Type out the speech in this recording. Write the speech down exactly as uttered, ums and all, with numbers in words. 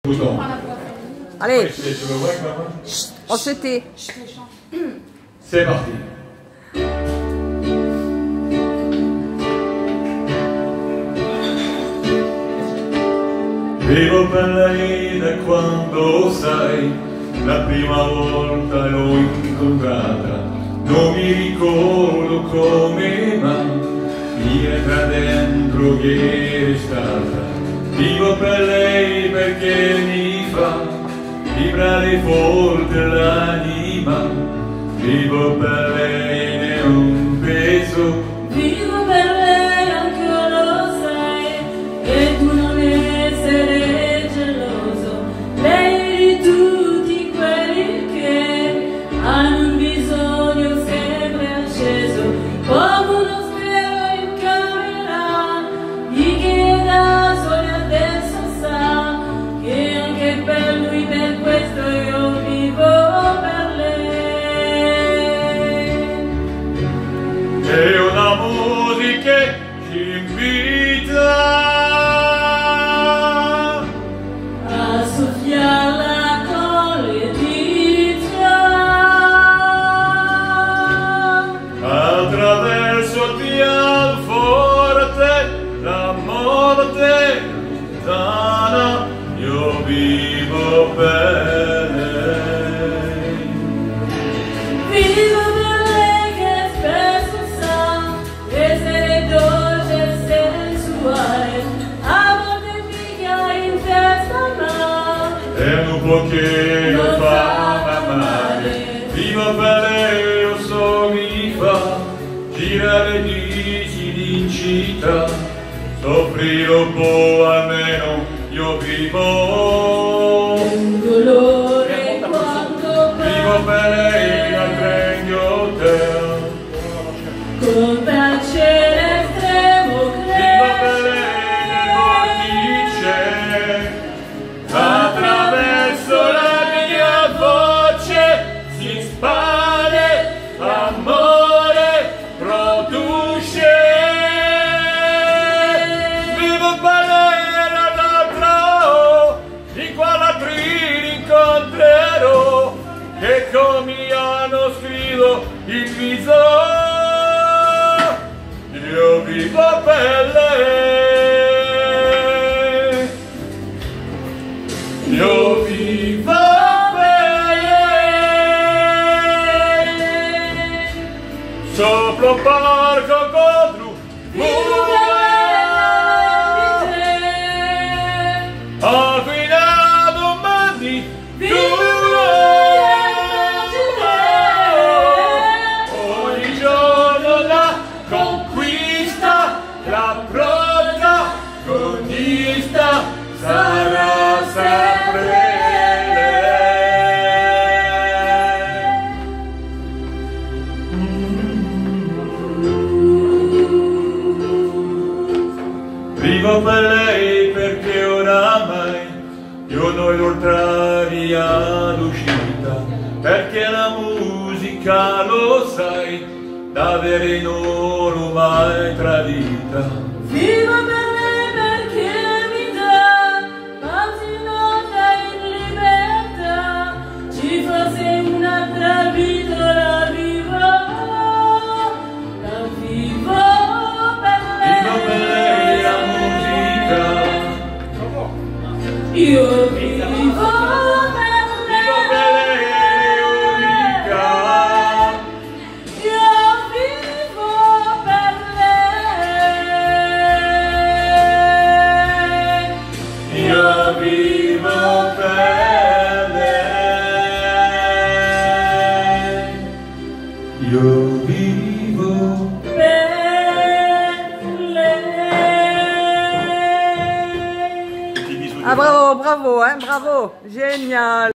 Allez, on se tait. C'est parti. Vivo per lei da quando sai, la prima volta l'ho incontrata, non mi ricordo come mai, mi entra dentro che è stata. Vivo per lei perché mi fa vibrare forte l'anima, vivo per lei ne ho un peso. Vivo per lei anche lo sai, e tu non essere geloso. Lei di tutti quelli che hanno un bisogno sempre acceso, come uno spero in camera, di che da soli adesso sa che anche per lui, per questo io vivo per lei. È una musica che ci invita a soffiarla con letizia, attraverso il pianoforte, la morte lontana, io vivo per lei. vivo per lei che spesso sa essere dolce e sensuale, a volte picchia in testa ma È un po' che lo fa amare, vivo per lei, lo so mi fa girare dici in città, soffrire un po' almeno io vivo. un dolore quando Vivo per lei al Regno Hotel, con piacere estremo vivo per lei nel vortice, attraverso la mia voce si spade, amore produce. Vivo per lei nell'altro, di quell'altro incontrerò, che come hanno scritto il viso, io vivo per lei, io vivo per lei, sopra un parco contro vivo per lei, a guidare domani vivo ogni giorno la conquista, la protagonista sarà sempre lei. Vivo per lei perché oramai io non l'oltraria l'uscita, perché la musica lo sai, davvero non l'ho mai tradita. vivo per lei perché mi dà pausi nota in libertà, ci fosse un'altra vita la vivo, la vivo per Vivo per lei la lei. musica, Io vivo per vivo per lei unica, io vivo per lei, io vivo per lei, io vivo. per lei. Ah bravo, bravo, hein, bravo, génial.